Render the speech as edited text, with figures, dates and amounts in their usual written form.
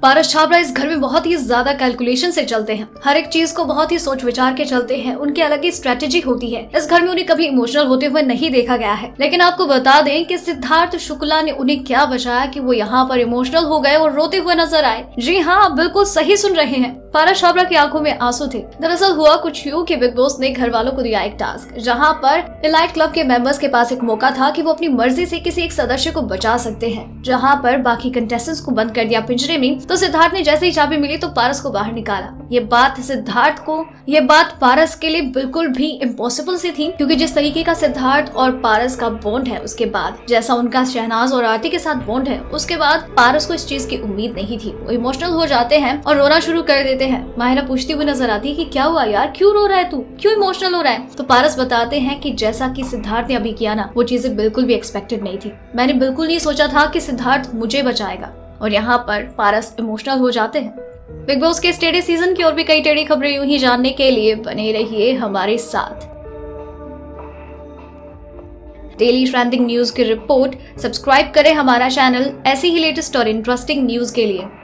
पारस छाबड़ा इस घर में बहुत ही ज्यादा कैलकुलेशन से चलते हैं, हर एक चीज को बहुत ही सोच विचार के चलते हैं, उनकी अलग ही स्ट्रेटेजी होती है। इस घर में उन्हें कभी इमोशनल होते हुए नहीं देखा गया है। लेकिन आपको बता दें कि सिद्धार्थ शुक्ला ने उन्हें क्या बचाया कि वो यहाँ पर इमोशनल हो गए और रोते हुए नजर आए। जी हाँ, आप बिल्कुल सही सुन रहे हैं, पारस छाबड़ा की आंखों में आंसू थे। दरअसल हुआ कुछ यूं कि बिग बॉस ने घर वालों को दिया एक टास्क, जहां पर एलाइट क्लब के मेंबर्स के पास एक मौका था कि वो अपनी मर्जी से किसी एक सदस्य को बचा सकते हैं। जहां पर बाकी कंटेस्टेंट्स को बंद कर दिया पिंजरे में, तो सिद्धार्थ ने जैसे ही चाबी मिली तो पारस को बाहर निकाला। ये बात पारस के लिए बिल्कुल भी इम्पॉसिबल सी थी, क्योंकि जिस तरीके का सिद्धार्थ और पारस का बॉन्ड है, उसके बाद जैसा उनका शहनाज और आरती के साथ बॉन्ड है, उसके बाद पारस को इस चीज की उम्मीद नहीं थी। वो इमोशनल हो जाते हैं और रोना शुरू कर देते हैं। माहिरा पूछती हुई नजर आती है कि क्या हुआ यार, क्यों रो रहा है तू, क्यों इमोशनल हो रहा है? तो पारस बताते हैं कि जैसा कि सिद्धार्थ ने अभी किया ना, वो चीजें बिल्कुल भी एक्सपेक्टेड नहीं थी। मैंने बिल्कुल नहीं सोचा था कि सिद्धार्थ मुझे बचाएगा। और यहाँ पर पारस इमोशनल हो जाते हैं। बिग बॉस के टेढ़े सीजन की और भी कई टेढ़ी खबरें यूं ही जानने के लिए बने रहिए हमारे साथ। डेली ट्रेंडिंग न्यूज की रिपोर्ट सब्सक्राइब करें हमारा चैनल ऐसी ही लेटेस्ट और इंटरेस्टिंग न्यूज के लिए।